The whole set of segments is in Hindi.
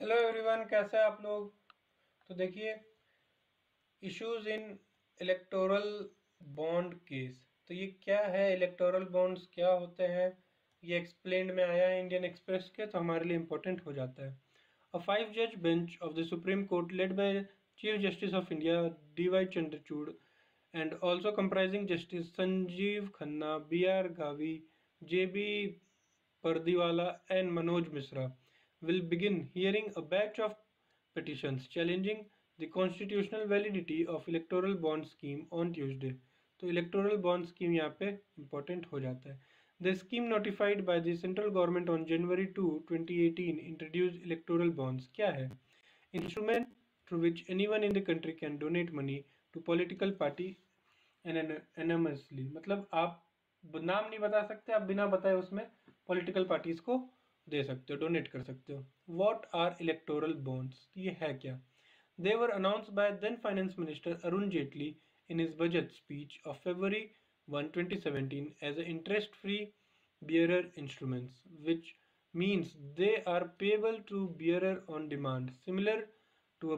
हेलो एवरीवन, कैसे हैं आप लोग। तो देखिए, issues in electoral bond case. तो ये क्या है, इलेक्टोरल बॉन्ड्स क्या होते हैं, ये एक्सप्लेन्ड में आया है इंडियन एक्सप्रेस के, तो हमारे लिए इम्पोर्टेंट हो जाता है। अ 5 जज bench of the supreme court led by chief justice of India D Y Chandrachud and also comprising Justice Sanjeev Khanna, B.R. Gavi, J.B. Pardiwala, and Manoj Misra, will begin hearing a batch of petitions challenging the constitutional validity of electoral bond scheme on Tuesday. तो इलेक्टोरल बॉन्ड स्कीम यहाँ पे इम्पोर्टेंट हो जाता है. The scheme notified by the central government on January 2, 2018 introduced electoral bonds. क्या है? Instrument through which anyone in the country can donate money to political party anonymously. मतलब आप नाम नहीं बता सकते, आप बिना बताए उसमें पॉलिटिकल पार्टीज को दे सकते हो, डोनेट कर सकते हो. वॉट आर इलेक्टोरल बॉन्ड्स, ये है क्या? They were announced by then Finance Minister Arun Jaitley in his budget speech of February 1, 2017 as interest-free bearer instruments, which means they are payable to bearer on demand, similar to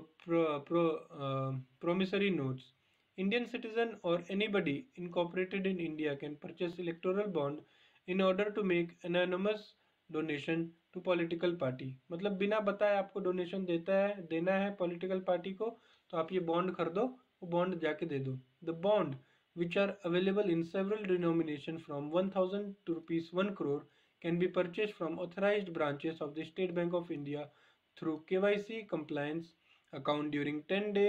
a promissory notes. Indian citizen or anybody incorporated in India can purchase electoral bond in order to make anonymous donation to political party. मतलब बिना बताए आपको डोनेशन देना है पॉलिटिकल पार्टी को, तो आप ये बॉन्ड खरीदो, वो बॉन्ड जाके दे दो. The bond which are available in several denominations from 1000 to rupees 1 crore can be purchased from authorized branches of the State Bank of India through KYC compliance account during 10-day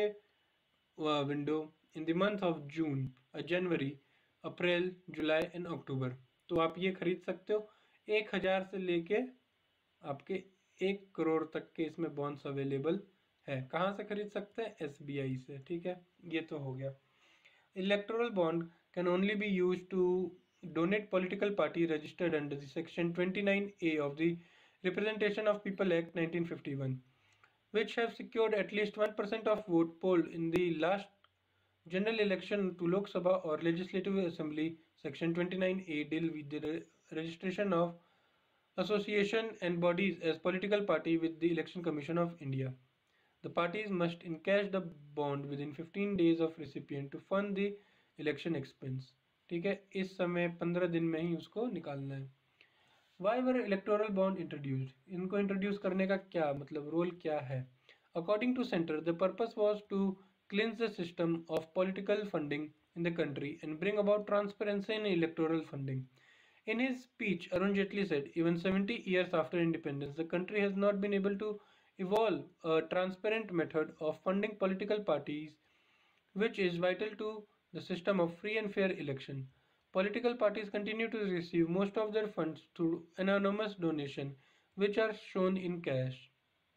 window in the month of June, January, April, July and October. तो आप ये खरीद सकते हो. 1000 से लेके आपके 1 करोड़ तक के इसमें बॉन्ड्स अवेलेबल है. कहाँ से खरीद सकते हैं? SBI से. ठीक है, ये तो हो गया. Electoral bond can only be use to donate political party registered under the section 29A of the Representation of People Act 1951, which have secured at least 1% of vote poll in the last general election to Lok Sabha or Legislative Assembly. Section 29A deal with the registration of association and bodies as political party with the Election Commission of India. The parties must encash the bond within 15 days of recipient to fund the election expense. ठीक है, इस समय 15 दिन में ही उसको निकालना है. Why were electoral bond introduced? इनको इंट्रोड्यूस करने का क्या मतलब, रोल क्या है? According to Center, the purpose was to cleanse the system of political funding in the country and bring about transparency in electoral funding. In his speech, Arun Jaitley said, even 70 years after independence, the country has not been able to evolve a transparent method of funding political parties, which is vital to the system of free and fair election. Political parties continue to receive most of their funds through anonymous donation, which are shown in cash.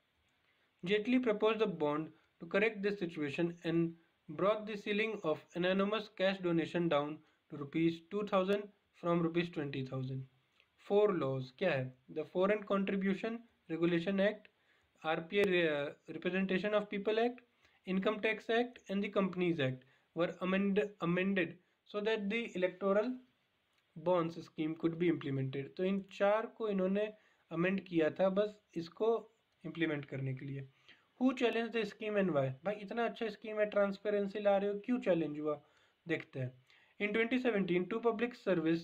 Jaitley proposed a bond to correct this situation and brought the ceiling of anonymous cash donation down to rupees 2000 from rupees 20,000. 4 laws क्या है? The Foreign Contribution Regulation Act, RPA Representation of People Act, Income Tax Act and the Companies Act were amended so that the electoral bonds scheme could be implemented. तो इन 4 को इन्होंने अमेंड किया था बस इसको इम्प्लीमेंट करने के लिए. Who challenge the scheme and why? भाई इतना अच्छा स्कीम है, ट्रांसपेरेंसी ला रहे हो, क्यों चैलेंज हुआ? देखते हैं. In 2017 to public service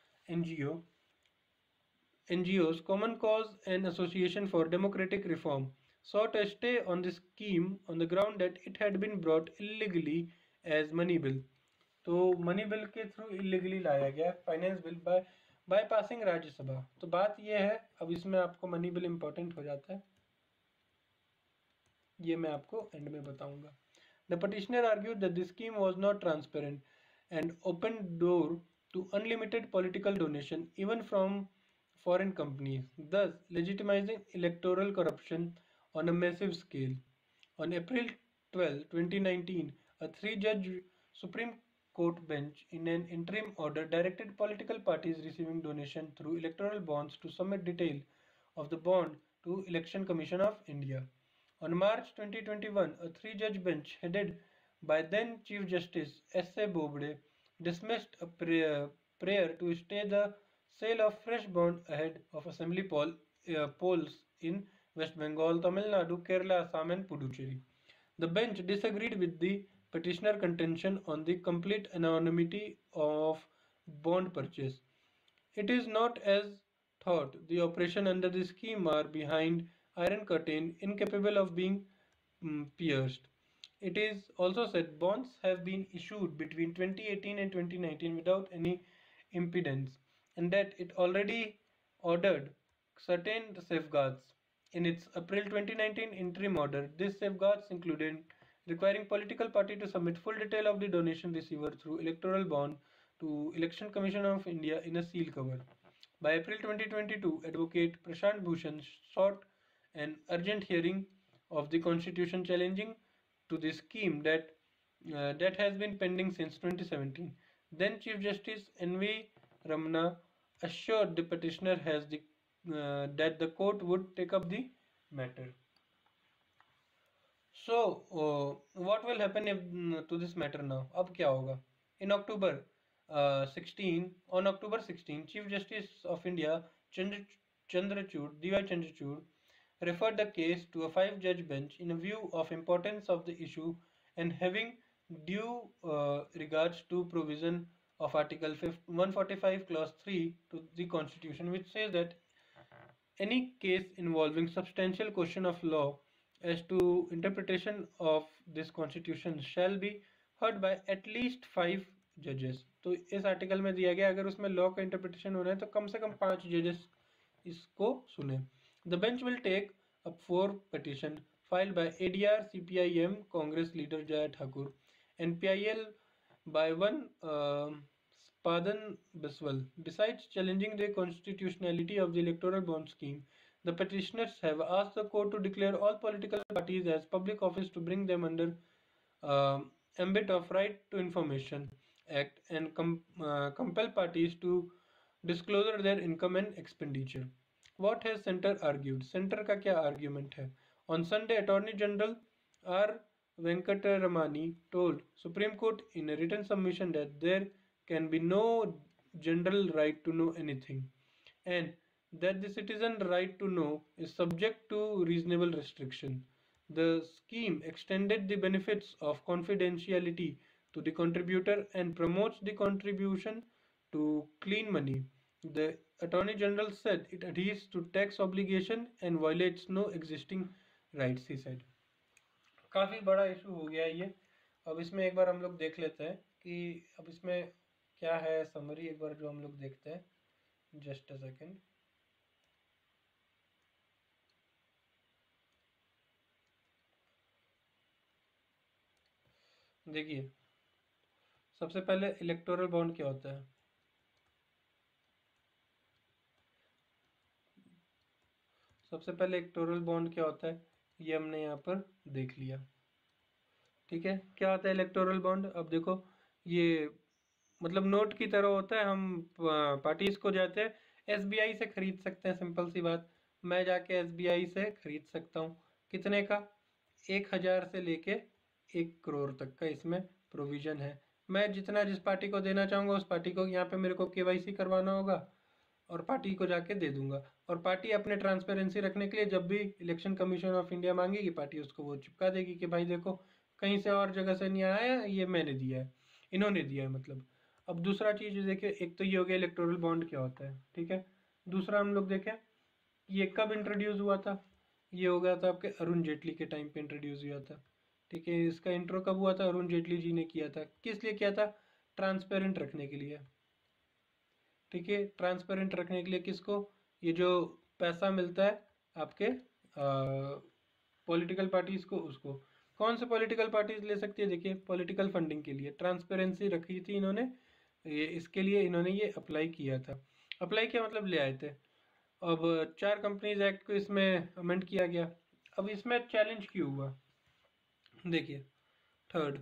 NGOs, Common Cause and Association for Democratic Reform, sought a stay on the scheme on the ground that it had been brought illegally as money bill. तो मनी बिल के थ्रू इलीगली लाया गया finance bill by passing Rajya Sabha. तो बात यह है, अब इसमें आपको मनी बिल इंपॉर्टेंट हो जाता है, ये मैं आपको एंड में बताऊंगा. The petitioner argued that the scheme was not transparent and open door to unlimited political donation even from foreign companies, thus legitimizing electoral corruption on a massive scale. On April 12, 2019, a 3-judge Supreme Court bench in an interim order directed political parties receiving donation through electoral bonds to submit detail of the bond to Election Commission of India. On March 2021, a 3-judge bench headed by then Chief Justice S.A. Bobde dismissed a prayer to stay the sale of fresh bond ahead of assembly polls in West Bengal, Tamil Nadu, Kerala, Assam, and Puducherry. The bench disagreed with the petitioner contention on the complete anonymity of bond purchase. It is not as thought the operation under the scheme are behind iron curtain, incapable of being pierced. It is also said bonds have been issued between 2018 and 2019 without any impedance, and that it already ordered certain safeguards. In its April 2019 interim order, these safeguards included requiring political party to submit full detail of the donation receiver through electoral bond to Election Commission of India in a seal cover. By April 2022, Advocate Prashant Bhushan sought an urgent hearing of the constitution challenging to the scheme that has been pending since 2017. Then Chief Justice N.V. Ramana assured the petitioner that the court would take up the matter. So, what will happen to this matter now? अब क्या होगा? In October 16, on October 16, Chief Justice of India Chandrachud, D.Y. Chandrachud, referred the case to a five-judge bench in a view of importance of the issue and having due regards to provision of Article 145 Clause 3 to the Constitution, which says that any case involving substantial question of law as to interpretation of this constitution shall be heard by at least 5 judges. तो इस आर्टिकल में दिया गया अगर उसमें लॉ का इंटरप्रिटेशन होना है तो कम से कम 5 जजेस इसको सुने. The bench will take up 4 petition filed by ADR CPIM Congress leader Jaya Thakur and PIL by one Spadan Biswal. Besides challenging the constitutionality of the electoral bond scheme, the petitioners have asked the court to declare all political parties as public office to bring them under uh, ambit of Right to Information Act and compel parties to disclosure their income and expenditure. What has Center argued? Center का क्या argument है? On Sunday, Attorney General R. Venkataramani told Supreme Court in a written submission that there can be no general right to know anything, and that the citizen right to know is subject to reasonable restriction. The scheme extended the benefits of confidentiality to the contributor and promotes the contribution to clean money. The Attorney General said it adheres to tax obligation and violates no existing rights, he said. काफ़ी बड़ा इशू हो गया ये. अब इसमें एक बार हम लोग देख लेते हैं कि अब इसमें क्या है समरी, एक बार जो हम लोग देखते हैं. Just a second. देखिए, सबसे पहले इलेक्टोरल बॉन्ड क्या होता है. सबसे पहले इलेक्टोरल बॉन्ड क्या होता है ये हमने यहाँ पर देख लिया. ठीक है, क्या होता है इलेक्टोरल बॉन्ड. अब देखो, ये मतलब नोट की तरह होता है. हम पार्टीज को जाते हैं एसबीआई से खरीद सकते हैं. सिंपल सी बात, मैं जाके एसबीआई से खरीद सकता हूँ. कितने का? 1000 से लेके 1 करोड़ तक का इसमें प्रोविजन है. मैं जितना जिस पार्टी को देना चाहूँगा उस पार्टी को यहाँ पे मेरे को केवाईसी करवाना होगा और पार्टी को जाके दे दूंगा. और पार्टी अपने ट्रांसपेरेंसी रखने के लिए जब भी इलेक्शन कमीशन ऑफ इंडिया मांगेगी पार्टी उसको वो चिपका देगी कि भाई देखो कहीं से और जगह से नहीं आया, ये मैंने दिया है, इन्होंने दिया है मतलब. अब दूसरा चीज़ देखिए, एक तो ये हो गया इलेक्टोरल बॉन्ड क्या होता है. ठीक है, दूसरा हम लोग देखें ये कब इंट्रोड्यूस हुआ था. ये हो गया था आपके अरुण जेटली के टाइम पे इंट्रोड्यूस हुआ था. ठीक है, इसका इंट्रो कब हुआ था? अरुण जेटली जी ने किया था. किस लिए किया था? ट्रांसपेरेंट रखने के लिए. ठीक है, ट्रांसपेरेंट रखने के लिए किसको? ये जो पैसा मिलता है आपके पॉलिटिकल पार्टीज को, उसको कौन से पॉलिटिकल पार्टीज ले सकती है? देखिए, पॉलिटिकल फंडिंग के लिए ट्रांसपेरेंसी रखी थी इन्होंने. ये इसके लिए इन्होंने ये अप्लाई किया था. अप्लाई किया मतलब ले आए थे. अब 4 कंपनीज एक्ट को इसमें अमेंड किया गया. अब इसमें चैलेंज क्यों हुआ? देखिए, थर्ड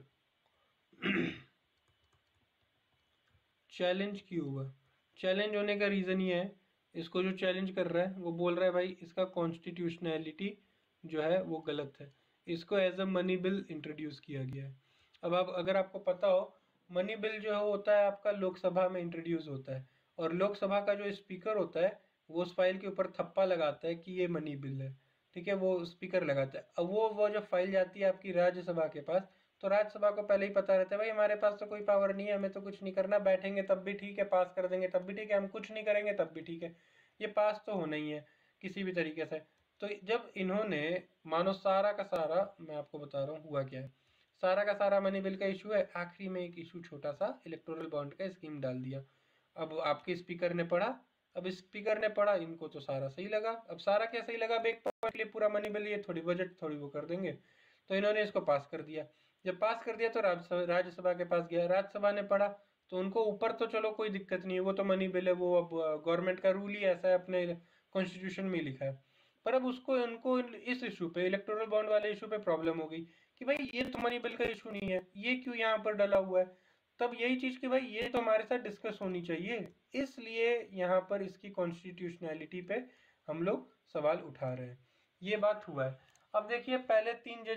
चैलेंज क्यों हुआ? चैलेंज होने का रीज़न ये है, इसको जो चैलेंज कर रहा है वो बोल रहा है भाई इसका कॉन्स्टिट्यूशनैलिटी जो है वो गलत है. इसको as a money bill introduce किया गया है. अब आप अगर आपको पता हो, मनी बिल जो होता है आपका लोकसभा में इंट्रोड्यूस होता है और लोकसभा का जो स्पीकर होता है वो उस फाइल के ऊपर थप्पा लगाता है कि ये मनी बिल है. ठीक है, वो स्पीकर लगाता है। अब वो जब फाइल जाती है आपकी राज्यसभा के पास, तो राज्यसभा को पहले ही पता रहता है भाई हमारे पास तो कोई पावर नहीं है, हमें तो कुछ नहीं करना, बैठेंगे तब भी ठीक है, पास कर देंगे तब भी ठीक है, हम कुछ नहीं करेंगे तब भी ठीक है, ये पास तो होना ही है किसी भी तरीके से। तो जब इन्होंने मानो सारा का सारा, मैं आपको बता रहा हूँ हुआ क्या है, सारा का सारा मनी बिल का इशू है, आखिरी में एक इशू छोटा सा इलेक्टोरल बॉन्ड का स्कीम डाल दिया। अब आपके स्पीकर ने पढ़ा, अब स्पीकर ने पढ़ा, इनको तो सारा सही लगा। अब सारा क्या सही लगा, अब एक पॉइंट के लिए पूरा मनी बिल, ये थोड़ी बजट थोड़ी वो कर देंगे, तो इन्होंने इसको पास कर दिया। जब पास कर दिया तो राज्यसभा के पास गया, राज्यसभा ने पढ़ा, तो उनको ऊपर तो चलो कोई दिक्कत नहीं है, वो तो मनी बिल है, वो अब गवर्नमेंट का रूल ही ऐसा है, अपने कॉन्स्टिट्यूशन में ही लिखा है। पर अब उसको उनको इस इशू पे, इलेक्टोरल बॉन्ड वाले इशू पे प्रॉब्लम हो गई कि भाई ये तो मनी बिल का इशू नहीं है, ये क्यों यहाँ पर डला हुआ है। तब यही चीज कि भाई ये तो हमारे साथ डिस्कस होनी चाहिए, इसलिए यहाँ पर इसकी कॉन्स्टिट्यूशनैलिटी पे हम लोग सवाल उठा रहे हैं। ये बात हुआ है। अब देखिए, पहले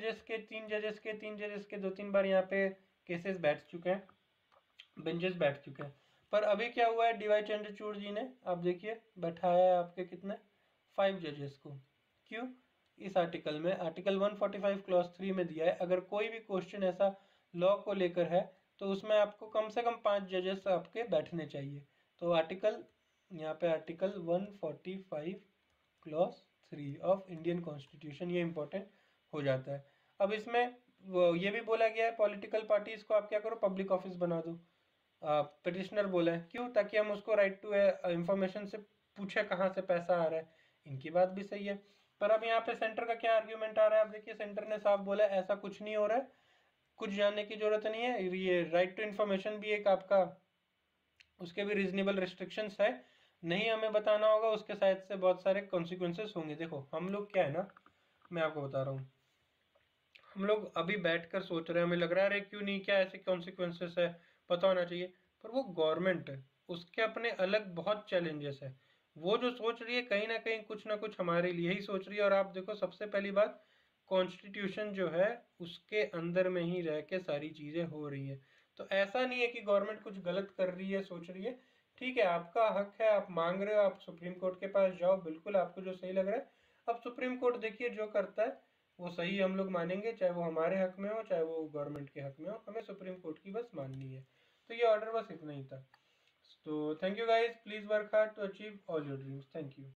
तीन जजेस के 2-3 बार यहाँ पे केसेस बैठ चुके हैं, बेंचेस बैठ चुके हैं। पर अभी क्या हुआ है, डीवाई चंद्रचूड़ जी ने, आप देखिए, बैठाया है आपके कितने 5 जजेस को। क्यों, इस आर्टिकल में, आर्टिकल 145 क्लॉज 3 में दिया है, अगर कोई भी क्वेश्चन ऐसा लॉ को लेकर है तो उसमें आपको कम से कम 5 जजेस आपके बैठने चाहिए। तो आर्टिकल, यहाँ पे article 145 clause 3 of Indian constitution, ये इंपॉर्टेंट हो जाता है। अब इसमें ये भी बोला गया है, पॉलिटिकल पार्टीज को आप क्या करो, पब्लिक ऑफिस बना दो। पिटिशनर बोला है, क्यों, ताकि हम उसको राइट टू इंफॉर्मेशन से पूछे कहाँ से पैसा आ रहा है। इनकी बात भी सही है। पर अब यहाँ पे सेंटर का क्या आर्ग्यूमेंट आ रहा है, आप देखिए, सेंटर ने साफ बोला है ऐसा कुछ नहीं हो रहा है, कुछ जानने की जरूरत नहीं है, ये राइट टू इन्फॉर्मेशन भी एक आपका, उसके भी रीजनेबल रिस्ट्रिक्शंस है, नहीं हमें बताना होगा, उसके साइड से बहुत सारे कॉन्सिक्वेंसेस होंगे। देखो हम लोग क्या है ना, मैं आपको बता रहा हूँ, हम लोग अभी बैठकर सोच रहे हैं, हमें लग रहा है अरे क्यों नहीं, क्या ऐसे कॉन्सिक्वेंसेस है, पता होना चाहिए। पर वो गवर्नमेंट है, उसके अपने अलग बहुत चैलेंजेस है, वो जो सोच रही है कहीं ना कुछ हमारे लिए ही सोच रही है। और आप देखो, सबसे पहली बात, कॉन्स्टिट्यूशन जो है उसके अंदर में ही रह के सारी चीजें हो रही है। तो ऐसा नहीं है कि गवर्नमेंट कुछ गलत कर रही है, सोच रही है, ठीक है, आपका हक है, आप मांग रहे हो, आप सुप्रीम कोर्ट के पास जाओ, बिल्कुल आपको जो सही लग रहा है। अब सुप्रीम कोर्ट देखिए जो करता है वो सही हम लोग मानेंगे, चाहे वो हमारे हक में हो चाहे वो गवर्नमेंट के हक में हो, हमें सुप्रीम कोर्ट की बस माननी है। तो ये ऑर्डर बस इतना ही था। तो thank you guys, please work hard to achieve all your dreams. Thank you.